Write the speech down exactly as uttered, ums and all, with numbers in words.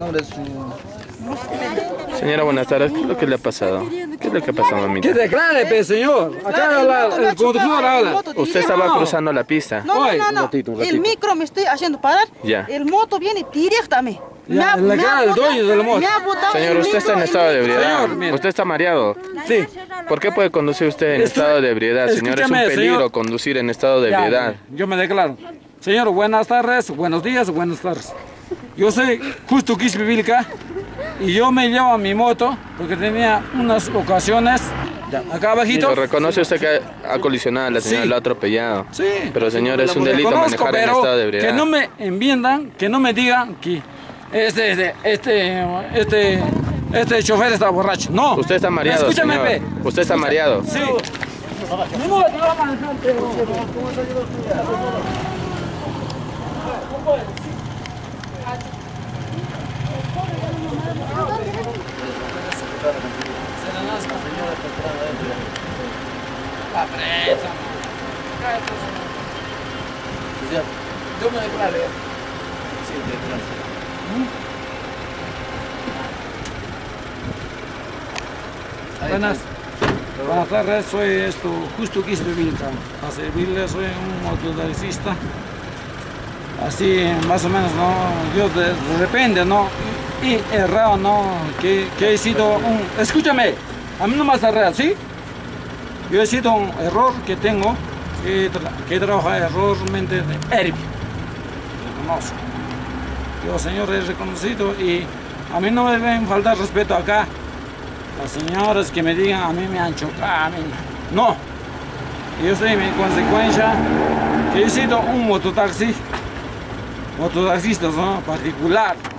Señora, buenas tardes. ¿Qué es lo que le ha pasado? ¿Qué es lo que ha pasado, mamita? Que declare, pe, señor. Acá la, el conductor habla. Usted estaba cruzando la pista. No, no, no, no. Un ratito, un ratito. El micro me estoy haciendo parar. Ya. El moto viene directamente. Ya, en la cara del dueño de la moto. Señor, usted está en estado de ebriedad. Señor, mire. Usted está mareado. Sí. ¿Por qué puede conducir usted en Estoy- estado de ebriedad, señor? Es un Escúchame, peligro señor. conducir en estado de Ya, ebriedad. yo me declaro. Señor, buenas tardes, buenos días, buenas tardes. Yo soy justo Quispivilca y yo me llevo mi moto porque tenía unas ocasiones. Ya, acá abajito. Pero reconoce usted que ha colisionado a la señora, Sí. la ha atropellado. Sí. Pero señor, es un Lo delito reconozco, manejar en pero estado de ebriedad. que no me enmiendan, que no me digan que este, este, este, este, este chofer está borracho. No. Usted está mareado, Escúchame, señor. pe. Usted está mareado. Sí. No, te va a manejar, pero- La presa. Yo me declaré. Buenas. Buenas tardes, soy esto, justo Quispevilca. A servirle, soy un mototaxista. Así, más o menos, ¿no? Yo de, de repente, ¿no? Y errado, ¿no? Que, que he sido un... Escúchame, a mí no me has errado, ¿sí? Yo he sido un error que tengo, que, tra que trabaja errormente de Herbie. Reconozco. Yo, señor, he reconocido y a mí no me deben faltar respeto acá. Las señoras que me digan, a mí me han chocado, a mí no. Yo soy en consecuencia que he sido un mototaxi, mototaxista, ¿no? Particular.